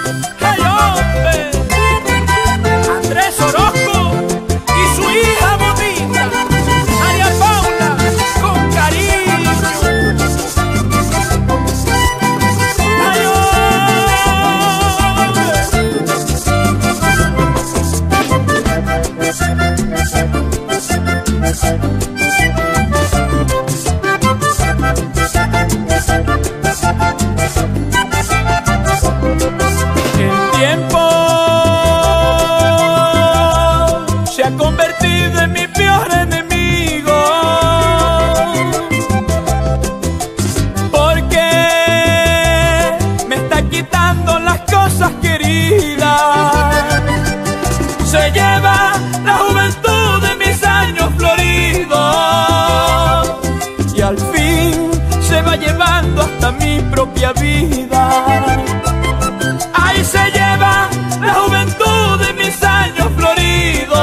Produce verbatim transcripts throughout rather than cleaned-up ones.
¡Hey, hombre! Andrés Orozco y su hija bonita, María Paula, con cariño. ¡Ay, el tiempo se ha convertido en mi peor enemigo, porque me está quitando las cosas queridas. Se lleva la juventud de mis años floridos y al fin se va llevando hasta mi propia vida. Ahí se lleva la juventud de mis años floridos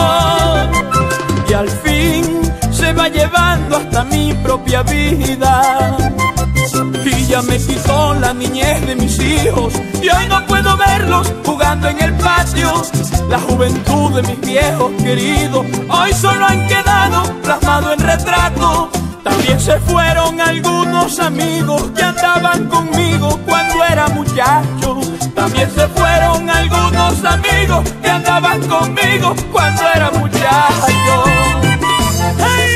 y al fin se va llevando hasta mi propia vida. Y ya me quitó la niñez de mis hijos y hoy no puedo verlos jugando en el patio. La juventud de mis viejos queridos hoy solo han quedado plasmados en retrato. También se fueron algunos amigos que andaban conmigo cuando era muchacho. También se fueron algunos amigos que andaban conmigo cuando era muchacho. ¡Hey!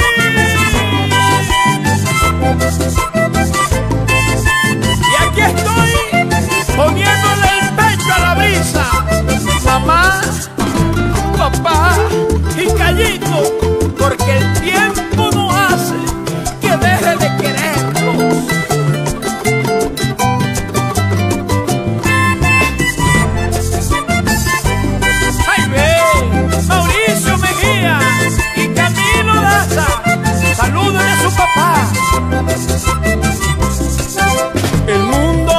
Y aquí estoy poniéndole el pecho a la brisa. Mamá, papá y Callito, porque el tiempo no hace que deje de quererlos. ¡Ay, ve! Mauricio Mejía y Camilo Daza, saluden a su papá. El mundo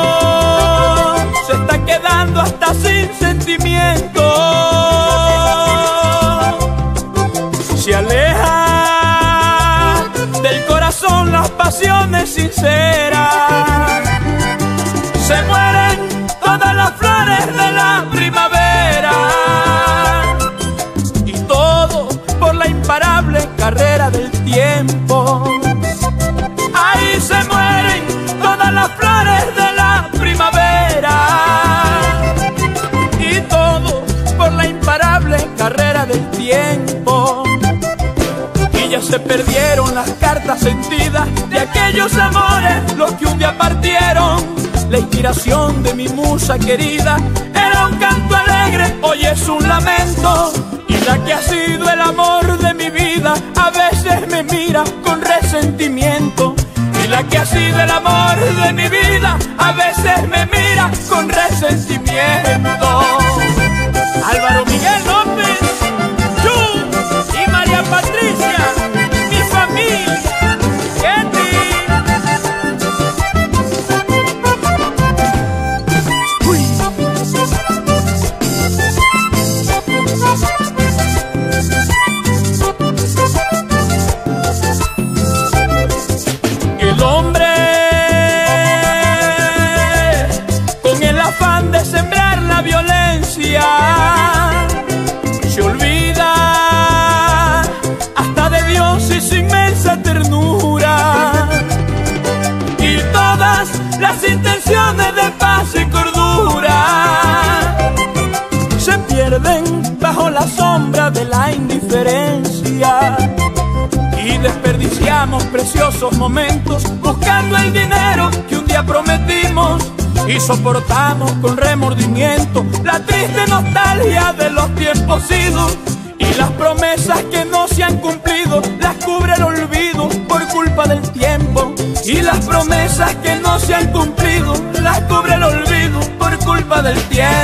se está quedando hasta sin sentimiento. Se aleja del corazón las pasiones sinceras. Se mueren todas las flores de la primavera y todo por la imparable carrera del tiempo. Ahí se mueren todas las flores de la primavera y todo por la imparable carrera del tiempo. Y ya se perdieron las cartas sentidas de aquellos amores, los que un día partieron. La inspiración de mi musa querida era un canto alegre, hoy es un lamento. Y la que ha sido el amor de mi vida a veces me mira con resentimiento. Y la que ha sido el amor de mi vida a veces me mira con resentimiento. Álvaro Miguel López, Chu y María Patricia, mi familia, Ketty. Uy. El hombre, con el afán de sembrar la violencia, se olvida hasta de Dios y su inmensa ternura. Y todas las intenciones de paz y cordura se pierden bajo la sombra de la indiferencia. Y desperdiciamos preciosos momentos buscando el dinero que un día prometimos. Y soportamos con remordimiento la triste nostalgia de los tiempos idos. Y las promesas que no se han cumplido las cubre el olvido por culpa del tiempo. Y las promesas que no se han cumplido las cubre el olvido por culpa del tiempo.